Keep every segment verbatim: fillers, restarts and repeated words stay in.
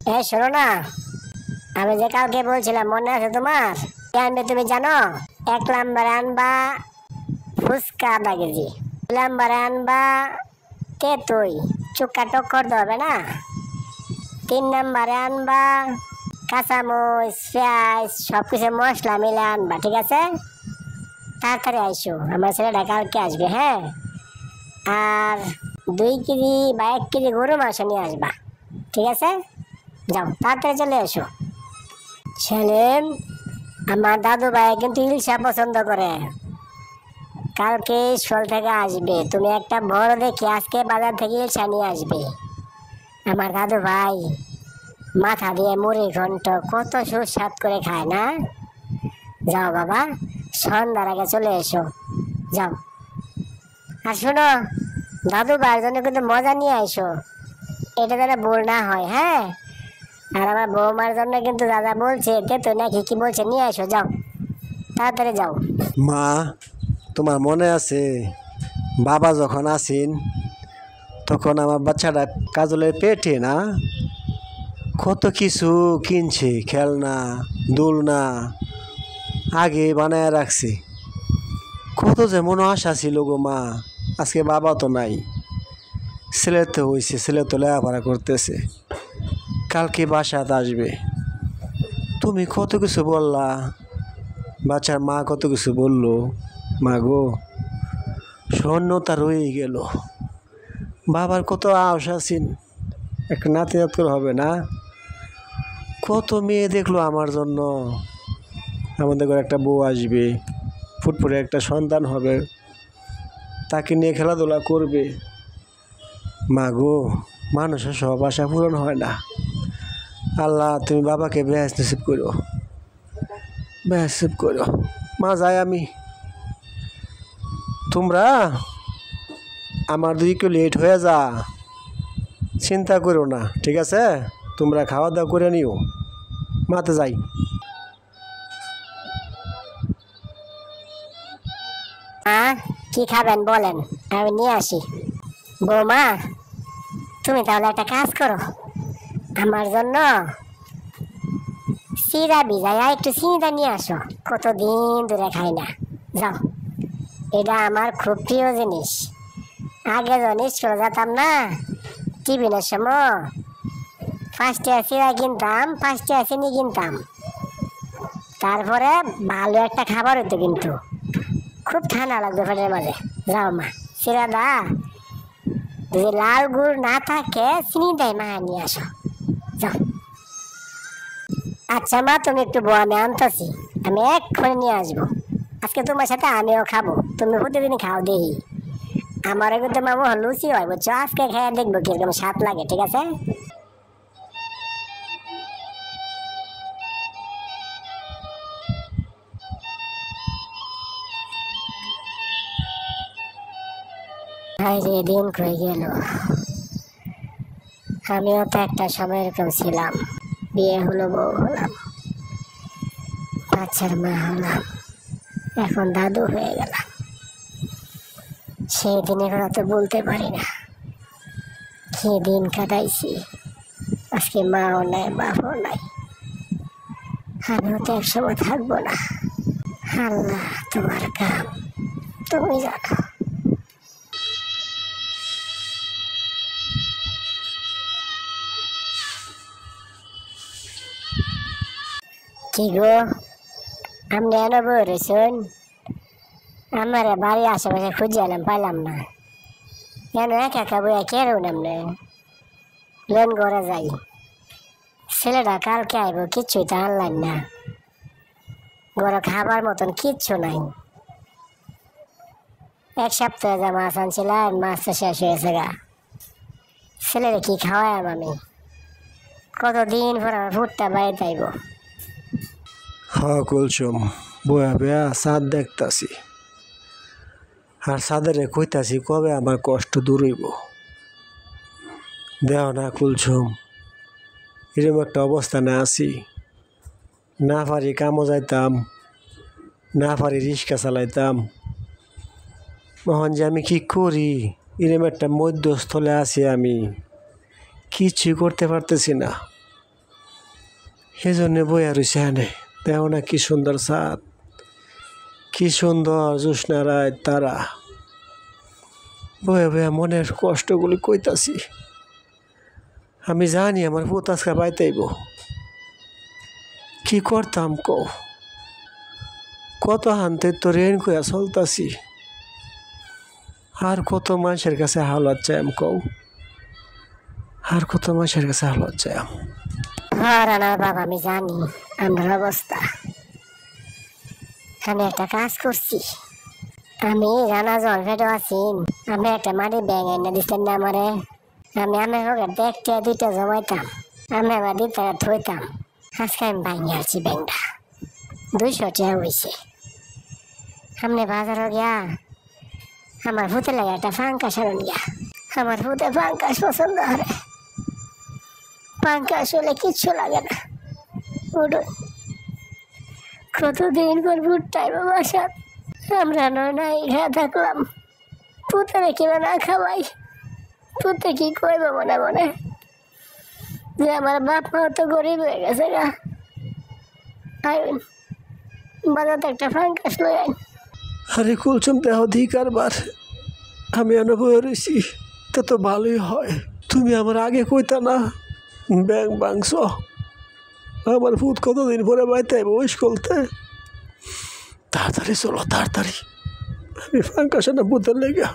এই শোনো না, আমি যে কালকে বলছিলাম মনে আছে তোমার? কি আনবে তুমি জানো? এক নাম্বারে আনবা ফুচকা আধা কেজি, দুই নাম্বারে আনবা তেতুই চুক্কা টক করতে হবে না, তিন নাম্বারে আনবা কাঁচামরিচ পেঁয়াজ সবকিছু মশলা মিলে আনবা, ঠিক আছে? তাড়াতাড়ি আইসো, আমার ছেলেটা কালকে আসবে। হ্যাঁ, আর দুই কেজি বা এক কেজি গরু মাংস নিয়ে আসবা, ঠিক আছে? যাও তাড়াতাড়ি চলে এসো। সেলিম, আমার দাদু ভাই কিন্তু ইলশা পছন্দ করে, কালকে স্কুল থেকে আসবে, তুমি একটা বড় দেখে আজকে বাজার থেকে ইলশা নিয়ে আসবে। আমার দাদু ভাই মাথা দিয়ে মুড়ি ঘন্ট কত সুস্বাদ করে খায় না। যাও বাবা, সন্ধ্যার আগে চলে এসো, যাও। আর শোনো, দাদু ভাইয়ের জন্য কিন্তু মজা নিয়ে আইসো, এটা যেন ভুল না হয়। হ্যাঁ, আর আমার বৌমার জন্য কিন্তু দাদা বলছে তো নাকি কি বলছে, নিয়ে আসো, যাও তাড়াতাড়ি যাও। মা, তোমার মনে আছে বাবা যখন আসেন তখন আমার বাচ্চাটা কাজলের পেটে না কত কিছু কিনছে, খেলনা দোলনা আগে বানায় রাখছে, কত যে মনে আশা ছিল গো মা। আজকে বাবা তো নাই, ছেলে তো হয়েছে, ছেলে তো লেখাপড়া করতেছে, কালকে বাসাতে আসবে। তুমি কত কিছু বললা, বাচ্চার মা কত কিছু বললো, মা গো শূন্যতা রয়ে গেল। বাবার কত আশা আছেন, একটা নাতি নাতনি হবে না, কত মেয়ে দেখলো আমার জন্য, আমাদের ঘরে একটা বউ আসবে, ফুটফুটে একটা সন্তান হবে, তাকে নিয়ে খেলাধুলা করবে। মা গো, মানুষের সব আশা পূরণ হয় না। আল্লাহ তুমি বাবাকে বেহেস নসিব করো, বেহেস নসিব করো। মা যাই আমি, তোমরা আমার দুই একটু লেট হয়ে যা, চিন্তা করো না, ঠিক আছে? তোমরা খাওয়া দাওয়া করে নিও, মাতে যাই। হ্যাঁ, কি খাবেন বলেন, আমি নিয়ে আসি। বৌমা, তুমি তাহলে একটা কাজ করো, আমার জন্য চিরা ভিজাইয়া একটু চিনিটা নিয়ে আসো, কতদিন ধরে খাই না। যাও, এটা আমার খুব প্রিয় জিনিস। আগে যখন স্কুলে যেতাম না, টিফিনের সময় পাঁচটা চিরা কিনতাম, পাঁচটা চিনি কিনতাম, তারপরে ভালো একটা খাবার হতো, কিন্তু খুব ঠান্ডা লাগতো পেটের মাঝে। যাও মা, চিরা দা, যদি লাল গুড় না থাকে চিনি দেয় মা, নিয়ে আসো, যাও। আচ্ছা মা, তুমি একটু বউ, আমি আনতেছি, আমি এক্ষুনি নিয়ে আসবো। আজকে তোমার সাথে আমিও খাবো, তুমি প্রতিদিন খাও দেখি। আমারও কিন্তু মামু লুচি হয় বুঝছো, আজকে খেয়ে দেখবো কিরকম স্বাদ লাগে, ঠিক আছে? রে দিন কই গেল, আমিও তো একটা সময় এরকম ছিলাম, বিয়ে হলো, বউ হলাম, বাচ্চার মা হলাম, এখন দাদু হয়ে গেলাম। সেই দিনের কথা তো বলতে পারি না, কি দিন কাটাইছি। আজকে মাও নাই, বাপও নাই, আমিও তো একসময় থাকবো না। আল্লাহ, তোমার কাম তুমি জানো। কি গো, আপনি এনে বই রয়েছেন? আমার বাড়ি আশেপাশে খুঁজে এলাম, পাইলাম না, কেন একা একা বইয়া কেরো নামনে? লোন করে যাই, ছেলেটা কালকে আইব, কিচ্ছুই তো আনলাম না, ঘরে খাবার মতন কিচ্ছু নাই। এক সপ্তাহে যা মাছ আনছিলাম, মাছ তো শেষ হয়েছে গা। ছেলেরে কি খাওয়াইম আমি? কতদিন পর আমার ফুটটা বাড়িতে আইব। হ্যাঁ কুলসুম, বয়া বেয়া চাঁদ দেখতাছি, আর চাঁদের কইতাছি কবে আমার কষ্ট দূর হইব। দেও না কুলসুম, এরকম একটা অবস্থানে আছি, না পারি কামও যাইতাম, না পারি রিক্সা চালাইতাম, এখন যে আমি কি করি, এরকম একটা মধ্যস্থলে আছি, আমি কিছুই করতে পারতেছি না। সেজন্য বইয়া রয়েছে এনে দেখো না কি সুন্দর চাঁদ, কি সুন্দর জ্যোৎস্না রাত তারা। বয়ে বয়ে মনের কষ্টগুলি কইতাছি। আমি জানি আমার ভূত আজকে পাইতেইব, কি করতাম কও, কত হানতে তো রেন কইয়া চলতাছি, আর কত মানুষের কাছে হাওলাত চাইম কও, আর কত মানুষের কাছে হাওলাত চাইম। হ্যাঁ রানা বাবা, আমি জানি আমার অবস্থা। আমি একটা কাজ করছি। আমি রানা জল ফেটো আছি, আমি একটা মাটি ব্যাগ এনে দিচ্ছেন না আমারে। আমি আমি হোক দেখতে দুইটা জমাইতাম, আমি আবার দিতে থইতাম। আজকে আমি ভাঙি আসছি ব্যাংকটা, দুইশো টাকা হয়েছে। সামনে বাজারও গিয়া আমার ভূতে লাগে একটা ফাঙ্কাস আনুন গিয়া। আমার ভূতে ফাঙ্কাস পছন্দ করে, ফাঙ্কাস হলে কিচ্ছু লাগে না। উঠুন, কতদিন পর ভুট্টাই বাসা আমরা নাই খেয়ে থাকলাম। পুতরে কিবা না খাওয়াই, পুতে কি কইব মনে মনে যে আমার বাপ মা তো গরিব হয়ে গেছে গা। আইন বাজাতে একটা ফাঙ্কাস লই আইন। আরে কুলচুম দেহ দিক কারবার, আমি অনুভব রয়েছি, তা তো ভালোই হয়। তুমি আমার আগে কইতা না ব্যাং বাংস, আমার ভূত কতদিন পরে বাইতে বইস করতে। তাড়াতাড়ি চলো তাড়াতাড়ি, আমি ফাঙ্কাস না ভূতের লেগে,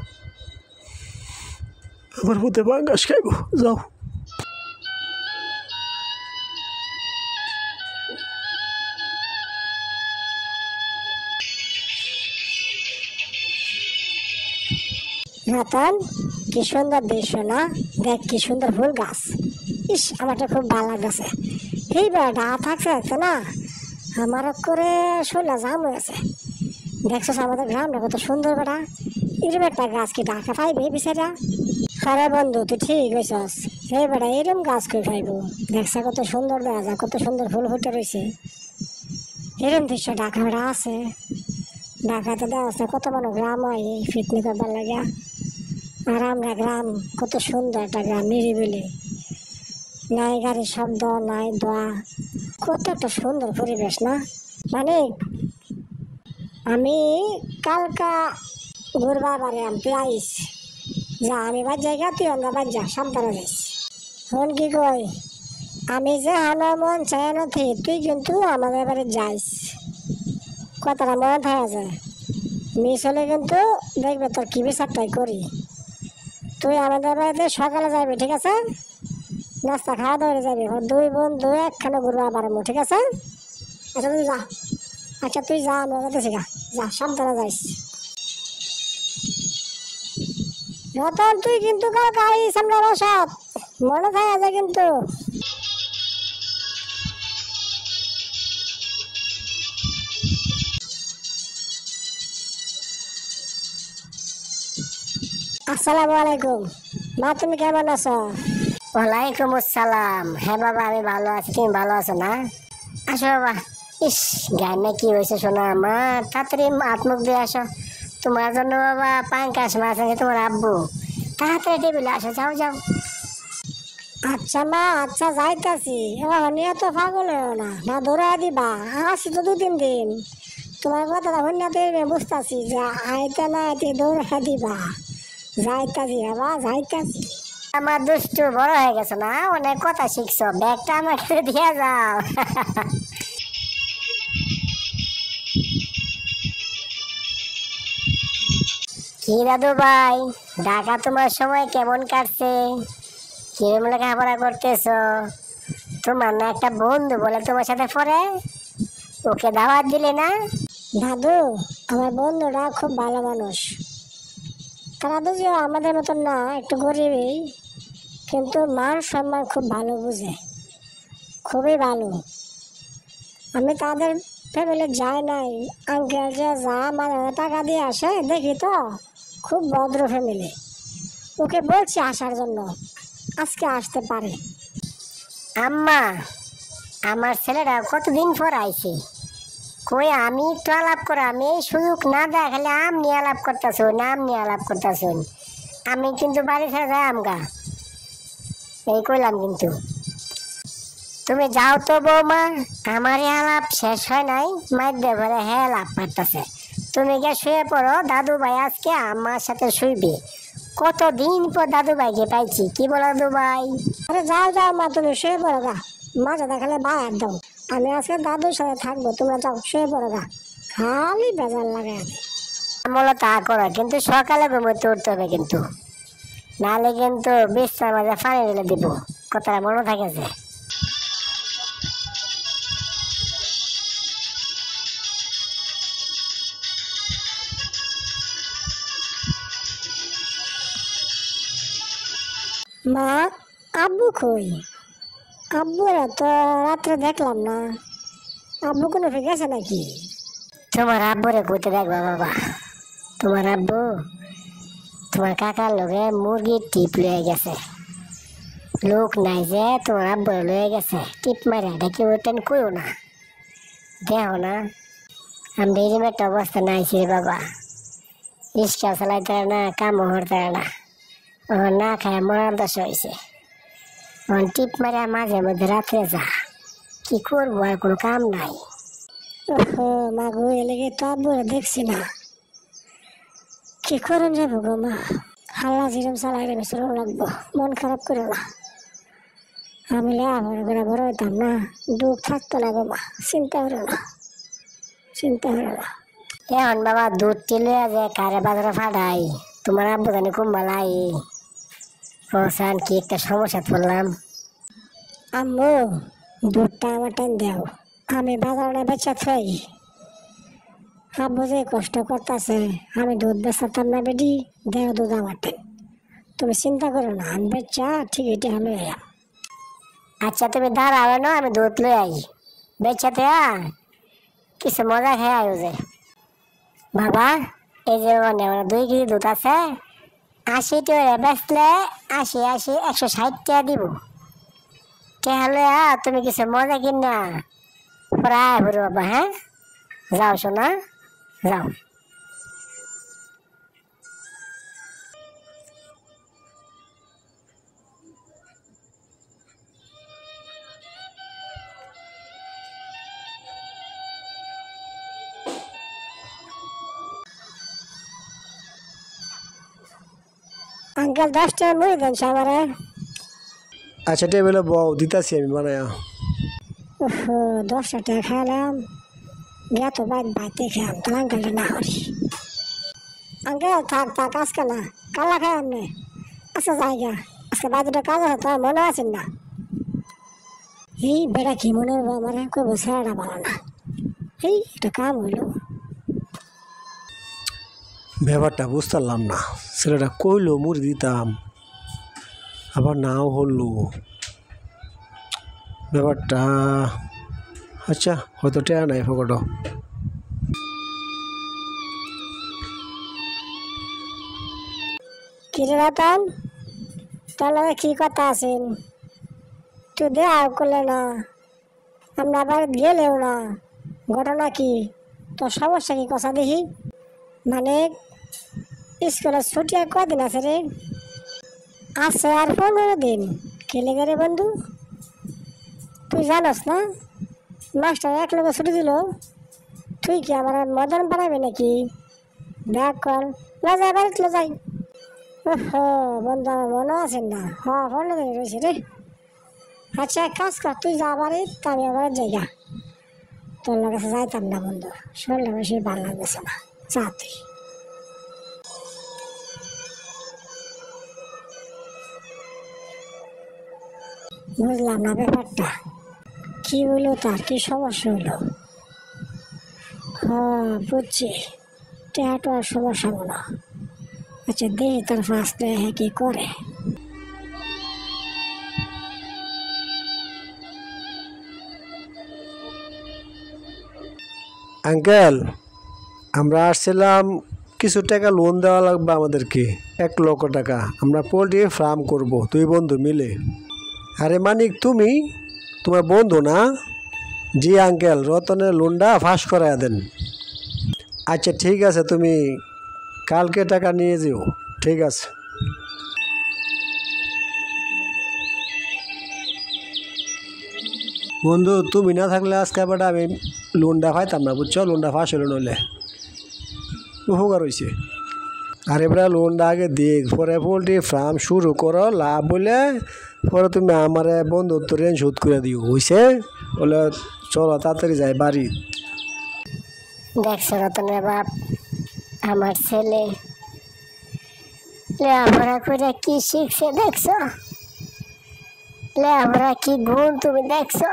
আমার ভূতে ফাঙ্কাস খাইব। যাও। রতন, কি সুন্দর দৃশ্য না? দেখ কি সুন্দর ফুল গাছ। ইস, আমারটা খুব ভালো লাগতেছে। এই বেড়া থাকছে দেখতো না, আমার করে শোলা জাম হয়েছে। দেখছো আমাদের গ্রামটা কত সুন্দর বেড়া। এরম একটা গাছ কি ঢাকা পাইবে বিচারা? আরে বন্ধু, তুই ঠিক হয়েছস। এই বেড়া এরম গাছ কই পাইব? দেখছে কত সুন্দর দেখা যায়, কত সুন্দর ফুল ফুটে রয়েছে। এরম দৃশ্য ঢাকা বেড়া আছে? ঢাকাতে দেওয়া আছে কত মানুষ গ্রাম হয় পিকনিক করবার লাগে। আর আমরা গ্রাম, কত সুন্দর একটা গ্রাম, নিরিবিলি, নাই গাড়ির শব্দ, নাই দোয়া, কত একটা সুন্দর পরিবেশ না? মানে আমি কালকা ঘুরবার পারে আমি প্রাইস যা, আমি বাদ জায়গা তুই অন্য বাদ যা, সাবধানে যাইস। হন কি কই, আমি যে হানো মন চাই নথি, তুই কিন্তু আমাদের বাড়ি যাইস। কথাটা মনে থাকে যায়, মিস হলে কিন্তু দেখবে তোর কি বিচারটাই করি। তুই আমাদের বাড়িতে সকালে যাবি, ঠিক আছে? নাস্তা খাওয়া দাওয়া যাবি, দুই বন্ধু একখানে ঘুরবা পারবো, ঠিক আছে? আচ্ছা তুই যা, আচ্ছা তুই যা, আমি যাতেছি গা, যা সাবধানে যাইস। রতন, তুই কিন্তু কালকে আইস আমরা বাসাত, মনে থাকে যায় কিন্তু। আসসালামু আলাইকুম মা, তুমি কেমন আছো? ওয়ালাইকুম আসসালাম। হ্যাঁ বাবা, আমি ভালো আছি, তুমি ভালো আছো না? আসো বাবা। ইস, গানে কি হয়েছে শোনো আমার, তাড়াতাড়ি হাত মুখ দিয়ে আসো। তোমার জন্য বাবা পাঙ্কাশ মাছ আছে তোমার আব্বু, তাড়াতাড়ি টেবিলে আসো, যাও যাও। আচ্ছা মা, আচ্ছা যাইতাছি। এখন এত পাগল হয়েও না, না ধরা দিবা, আসি তো দু তিন দিন। তোমার কথাটা হন্যাতে বুঝতেছি যে আইতে না আইতে দৌড়া দিবা। যাইতাছি বাবা, যাইতাছি। আমার দুষ্টু বড় হয়ে গেছো না, অনেক কথা শিখছো, ব্যাগটা আমাকে দিয়ে যাও। কি দাদু ভাই, ঢাকা তোমার সময় কেমন কাটছে? কিরম লেখাপড়া করতেছো? তোমার না একটা বন্ধু বলে তোমার সাথে পড়ে, ওকে দাওয়াত দিলে না? দাদু, আমার বন্ধুরা খুব ভালো মানুষ। তারা বুঝিও আমাদের মতন না, একটু গরিবই, কিন্তু মান সম্মান খুব ভালো বুঝে, খুবই ভালো। আমি তাদের ফ্যামিলি যাই নাই, আঙ্কেল যে যা মানে টাকা দিয়ে আসে দেখি তো, খুব ভদ্র ফ্যামিলি। ওকে বলছি আসার জন্য, আজকে আসতে পারে। আম্মা, আমার ছেলেটা কতদিন পর আইছে, কই আমি একটু আলাপ করা, আমি এই সুযোগ না দেখালে আম নিয়ে আলাপ করতেছুন, আম নিয়ে আলাপ করতেছুন। আমি কিন্তু বাড়ি ছেড়ে যাই আমগা, এই কইলাম কিন্তু। তুমি যাও তো বৌমা, আমারই আলাপ শেষ হয় নাই, মাইদ্যে ভরে হ্যাঁ লাভ পারতেছে। তুমি গিয়ে শুয়ে পড়ো, দাদু ভাই আজকে আমার সাথে শুইবে। কতদিন পর দাদু ভাইকে পাইছি, কি বলো দাদু ভাই? আরে যাও যাও মা, তুমি শুয়ে পড়ো গা, মাঝে দেখালে বায়ার দাও। আমি আজকে দাদুর সাথে থাকবো, তোমরা যাও শুয়ে পড়ো গা, খালি বেজার লাগে। বলো তা করো, কিন্তু সকালে ঘুমোতে উঠতে হবে কিন্তু, নাহলে কিন্তু বিশ্রাম মাঝে পানি ঢেলে দিব। কথাটা মনে থাকেছে? মা, আব্বু কই? আব্বুরা তো রাত্রে দেখলাম না, আব্বু কোনো গেছে নাকি? তোমার আব্বুরে কইতে দেখবা বাবা, তোমার আব্বু তোমার কাকার লগে মুরগির টিপ লয়ে গেছে। লোক নাই যে তোমার আব্বুরে লয়ে গেছে, টিপ মারে দেখি ওইটেন কইও না, দেখো না আমি এরকম একটা অবস্থা নাইছি রে বাবা। রিক্সা চালাইতে না, কামও করতে না, ওখানে না খায় মরার দশা হয়েছে। ওখানে টিপ মারে মাঝে মধ্যে রাত্রে যা, কি করবো আর কোনো কাম নাই। ওহো মা গো, এলেগে তো আব্বুরা দেখছি না, কি করেন যাবো গো মা? হাল্লা জিরম চালাই রে চলো লাগবো, মন খারাপ করে না। আমি আমার করে বড় হইতাম না, দুঃখ থাকতো না গো মা, চিন্তা করো না, চিন্তা করো না। এখন বাবা দুধ টিলে যে কারে বাজারে ফাটাই, তোমার আব্বু জানি কুম্বালাই ওসান কি একটা সমস্যা পড়লাম। আম্মু দুধটা আমার টাইম দাও, আমি বাজারে বেচা থাই। আব্বু যে কষ্ট করতেছে, আমি দুধ বেচাতাম না বেডি, দেও দুধ আমার টাইম। তুমি চিন্তা করো না, আমি বেচা ঠিক এটা হলো। আচ্ছা তুমি দাঁড়াবে না, আমি দুধ লই আই বেচাতে, কিছু মজা খেয়ে আয়ো যে বাবা। এই যে মানে দুই কেজি দুধ আছে, আশি টাকা বেচলে আশি আশি একশো ষাট টাকা দিব। তাহলে তুমি কিছু মজা কিনা প্রায় হলো বাবা। হ্যাঁ যাও শোনা, যাও। আঙ্কেল দশটা মুড়ি দেন সাবারে। আচ্ছা টেবিলে বউ দিতাছি আমি বানায়া। ওহো দশটা টাকা খাইলাম, গিয়া তো বাইক বাইতে খেলাম, তো আঙ্কেলটা না করি। আঙ্কেল থাক থাক আজকে না, কালা খাই আপনি। আচ্ছা জায়গা আজকে বাজেটা কাজ আছে, তোমার মনে আছেন না? এই বেটা কি মনে হবো আমার, কই বসাটা ভালো না। এই এটা কাম হইলো, ব্যাপারটা বুঝতাম না, ছেলেটা কইলো মুড়ি দিতাম, আবার নাও হলো ব্যাপারটা। আচ্ছা হয়তো টেয়া নাই ফকটো। কিরে রতন, তাহলে কি কথা আছেন? তুই দে আর করলে না, আমরা আবার গেলেও না, ঘটনা কি? তোর সমস্যা কি কথা দেখি? মানে স্কুলের ছুটি আর কদিন আছে রে? আছে আর পনেরো দিন। খেলে গেলে বন্ধু, তুই জানস না মাস্টার এক লোক ছুটি দিল, তুই কি আমার মদন বানাবি নাকি? দেখ কর না, যাই বাড়িতে যাই। ওহো বন্ধু, আমার মনে আছেন না? হ্যাঁ পনেরো দিন রয়েছে রে। আচ্ছা এক কাজ কর, তুই যা বাড়ি, আমি আবার জায়গা তোর কাছে যাইতাম না বন্ধু, শরীরটা বেশি ভালো লাগতেছে না, যা তুই। বুঝলাম না ব্যাপারটা কি হলো, তার কি সমস্যা হলো? হ্যাঁ বুঝছি, টেহাটো আর সমস্যা মনে। আচ্ছা দেখি তার ফার্স্টে হ্যাঁ কি করে। আঙ্কেল আমরা আসছিলাম, কিছু টাকা লোন দেওয়া লাগবে আমাদেরকে, এক লক্ষ টাকা। আমরা পোলট্রি ফার্ম করব দুই বন্ধু মিলে। আরে মানিক তুমি, তোমার বন্ধু না? জি আঙ্কেল, রতনের লোনটা ফাঁস করায় দেন। আচ্ছা ঠিক আছে, তুমি কালকে টাকা নিয়ে যেও। ঠিক আছে। বন্ধু তুমি না থাকলে আজকে বেটা আমি লোনটা পাইতাম না বুঝছো, লোনটা ফাঁস হলো নইলে উপকার হয়েছে। আর এবার লোনটা আগে দিক, পরে পোলট্রি ফার্ম শুরু করো, লাভ বলে পরে তুমি আমার বন্ধুত্ব ঋণ শোধ করে দিও, হয়েছে বলে চলো তাড়াতাড়ি যাই বাড়ি। দেখছো রতনের বাপ, আমার ছেলে লেখাপড়া করে কি শিখছে দেখছো, লেখাপড়া কি গুণ তুমি দেখছো।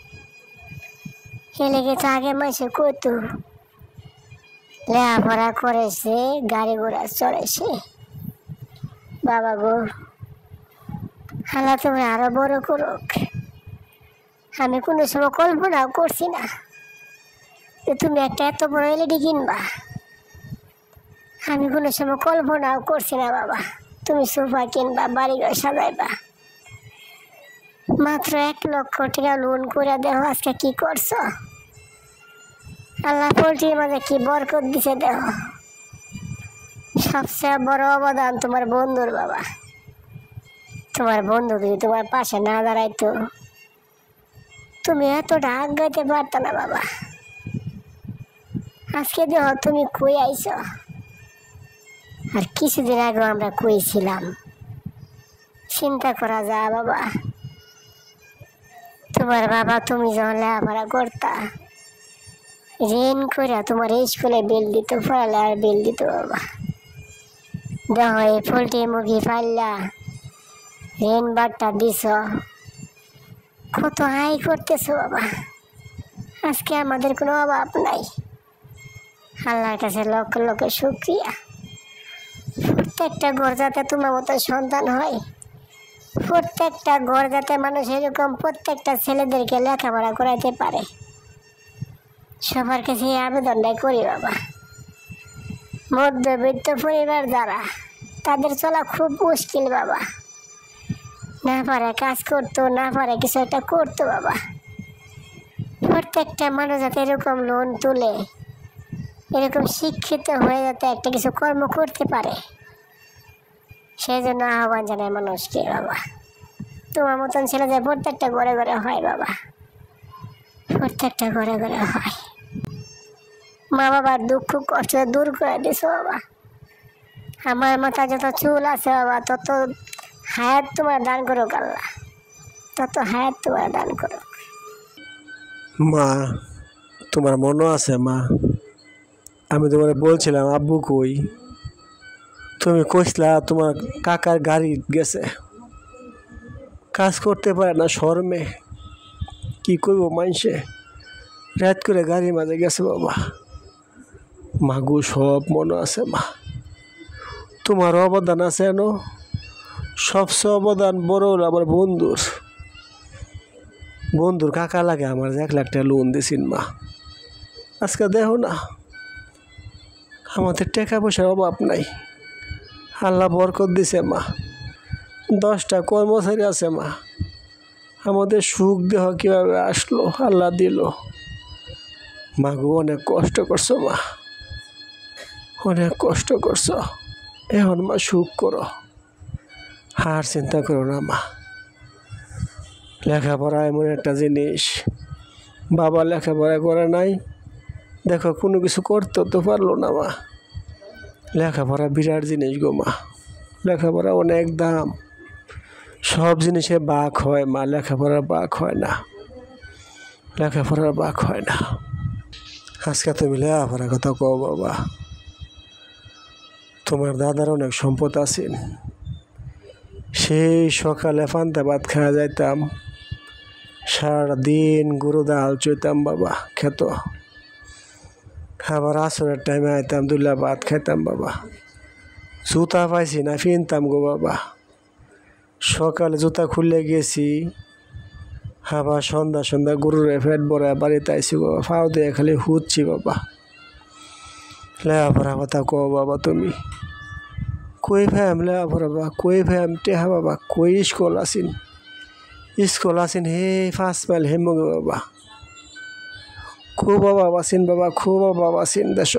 ছেলেকে তো আগে মাসে কইতো লেখাপড়া করেছে, গাড়ি ঘোড়া চড়েছে। বাবা গো, আল্লাহ তুমি আরো বড় করুক। আমি কোনো সময় কল্পনাও করছি না যে তুমি একটা এত বড় এলইডি কিনবা। আমি কোনো সময় কল্পনাও করছি না বাবা তুমি সোফা কিনবা, বাড়িঘর সাজাইবা। মাত্র এক লক্ষ টাকা লোন করে দেখো আজকে কি করছো। আল্লাহ পোলট্রির মাঝে কি বরকত দিছে দেখো। সবচেয়ে বড় অবদান তোমার বন্ধুর বাবা। তোমার বন্ধু যদি তোমার পাশে না দাঁড়াইতো তুমি এতটা আগাইতে পারত না বাবা। আজকে দেখো তুমি কই আইছো, আর কিছুদিন আগে আমরা কইছিলাম। চিন্তা করা যায় বাবা, তোমার বাবা তুমি যখন লেখাপড়া করতা ঋণ করে তোমার স্কুলে বিল দিত, পড়ালেখার বিল দিত বাবা। দেখো এই পোলট্রি মুরগি পাল্লা ঋণ বাট্টা দিছ, কত আয় করতেছো বাবা। আজকে আমাদের কোনো অভাব নাই। আল্লাহর কাছে লক্ষ লক্ষ শুকরিয়া। প্রত্যেকটা ঘর যাতে তোমার মতো সন্তান হয়, প্রত্যেকটা ঘর যাতে মানুষ এরকম প্রত্যেকটা ছেলেদেরকে লেখাপড়া করাইতে পারে, সবার কাছে এই আবেদনটাই করি বাবা। মধ্যবিত্ত পরিবার যারা, তাদের চলা খুব মুশকিল বাবা। না পারে কাজ করতো, না পারে কিছু একটা করতো বাবা। প্রত্যেকটা মানুষ যাতে এরকম লোন তুলে এরকম শিক্ষিত হয়ে যাতে একটা কিছু কর্ম করতে পারে, সেই জন্য আহ্বান জানায় মানুষকে বাবা। তোমার মতন ছেলে যে প্রত্যেকটা ঘরে ঘরে হয় বাবা, প্রত্যেকটা ঘরে ঘরে হয়। মা বাবার দুঃখ কষ্ট দূর করে দিছো বাবা। আমার মাথা যত চুল আছে বাবা, তত হায়াত তোমার দান করুক আল্লাহ, তত হায়াত তোমার দান করুক। মা তোমার মনে আছে মা, আমি তোমার বলছিলাম আব্বু কই, তুমি কইসলা তোমার কাকার গাড়ি গেছে, কাজ করতে পারে না শরমে, কি করবো মাইনসে, রাত করে গাড়ির মাঝে গেছে বাবা। মাগু সব মনে আছে মা, তোমার অবদান আছে এনো, সবচেয়ে অবদান বড় হলো আমার বন্ধুর। বন্ধুর কাকা লাগে আমার এক লাখ টাকা লোন দিয়েছেন মা। আজকে দেখো না আমাদের টাকা পয়সার অভাব নাই, আল্লাহ বরকত দিছে মা। দশটা কর্মচারী আছে মা, আমাদের সুখ দেহ কীভাবে আসলো আল্লাহ দিল। মাগো অনেক কষ্ট করছো মা, অনেক কষ্ট করছো, এখন মা সুখ করো, আর চিন্তা করো না মা। লেখাপড়া এমন একটা জিনিস, বাবা লেখাপড়া করে নাই দেখো, কোনো কিছু করতে তো পারলো না মা। লেখাপড়া বিরাট জিনিস গো মা, লেখাপড়া অনেক দাম। সব জিনিসে বাক হয় মা, লেখাপড়ার বাক হয় না, লেখাপড়ার বাক হয় না। আজকে তুমি লেখাপড়ার কথা কও বাবা, তোমার দাদার অনেক সম্পদ আছেন, সেই সকালে পান্তা ভাত খাওয়া যাইতাম, সারাদিন গরু ডাল চইতাম বাবা খেত, আবার আসরের টাইমে আইতাম দুলা ভাত খাইতাম বাবা। জুতা পাইছি না কিনতাম গো বাবা, সকালে জুতা খুলে গেছি, আবার সন্ধ্যা সন্ধ্যা গরুর ফেট ভরা বাড়িতে আইসি বাবা, ফাও দিয়ে খালি হুচ্ছি বাবা। লেখাপড়া কথা কও বাবা তুমি, কই ফ্যাম লেখাপড়া বাবা, কই ফ্যাম টেহা বাবা, কই স্কুল আসিন, স্কুল আসিন হে পাঁচ মাইল হেমগে বাবা, খুব অভাব আছেন বাবা, খুব অভাব আছেন দেশ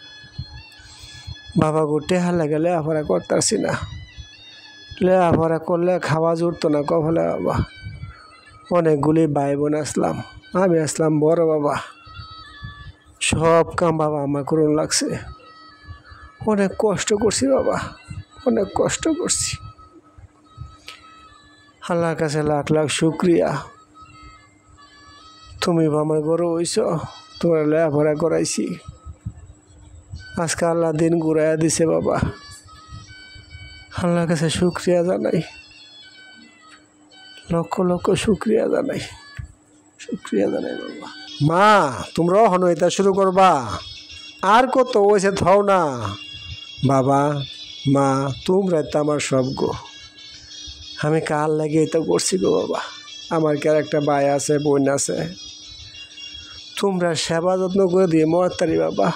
বাবা গো। টেহা লাগে লেখাপড়া করতেছি না, লেখাপড়া করলে খাওয়া জুড়তো না কফলে বাবা, অনেকগুলি ভাই বোন আসলাম, আমি আসলাম বড় বাবা। সব কাম বাবা আমার করুন লাগছে। অনেক কষ্ট করছি বাবা, অনেক কষ্ট করছি। আল্লাহর কাছে লাখ লাখ শুক্রিয়া, তুমি আমার গরু হইছ, তোমার লেখাপড়া করাইছি। আজকে আল্লাহ দিন ঘুরাইয়া দিছে বাবা, আল্লাহর কাছে শুক্রিয়া জানাই, লক্ষ লক্ষ শুক্রিয়া জানাই, শুক্রিয়া জানাই বাবা। মা তোমরা হন এটা শুরু করবা, আর কত হয়েছে থাও না। বাবা মা তোমরা তো আমার সব গো, আমি কার লাগে এটা করছি গো বাবা। আমার কি আর একটা ভাই আছে, বোন আছে, তোমরা সেবা যত্ন করে দিয়ে মরতারি বাবা,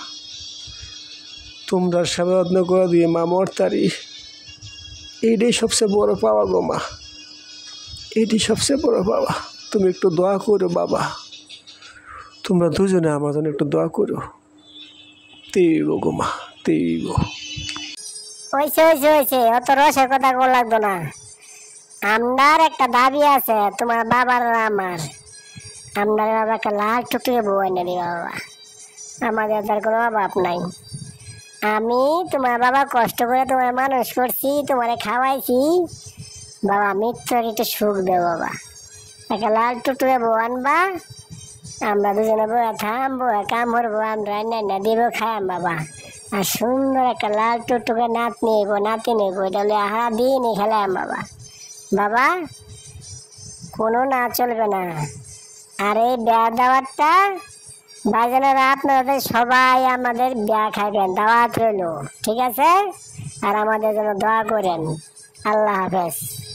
তোমরা সেবা যত্ন করে দিয়ে মা মরতারি। এইটাই সবচেয়ে বড় পাওয়া গো মা, এটি সবচেয়ে বড় পাওয়া। তুমি একটু দোয়া করো বাবা, তোমরা দুজনে আমার জন্য একটু দোয়া করো। তেইব গো মা, তেইব। হয়েছে হয়েছে হয়েছে, অত রসের কথা কোন লাগতো না। আমার একটা দাবি আছে তোমার বাবার আর আমার, আপনার বাবা একটা লাল টুকটুকে বউ এনে দিবা বাবা, আমাদের তার কোনো অভাব নাই। আমি তোমার বাবা কষ্ট করে তোমার মানুষ করছি, তোমারে খাওয়াইছি বাবা, মৃত্যুর একটু সুখ দেব বাবা। একটা লাল টুকটুকে বউ আনবা, আমরা দুজনে বউয়া থামবো, কাম করবো, আমরা রান্না দিব খাইম বাবা। আর সুন্দর একটা লাল টুকটুকে নাতনি নেবো, নাতি নেবো, এটা হলে আহা দিনই খেলাম বাবা। বাবা কোনো না চলবে না। আর এই বিয়া দাওয়াতটা ভাইজানেরা আপনাদের সবাই আমাদের বিয়া খাইবেন, দাওয়াত রইল, ঠিক আছে? আর আমাদের জন্য দোয়া করেন। আল্লাহ হাফেজ।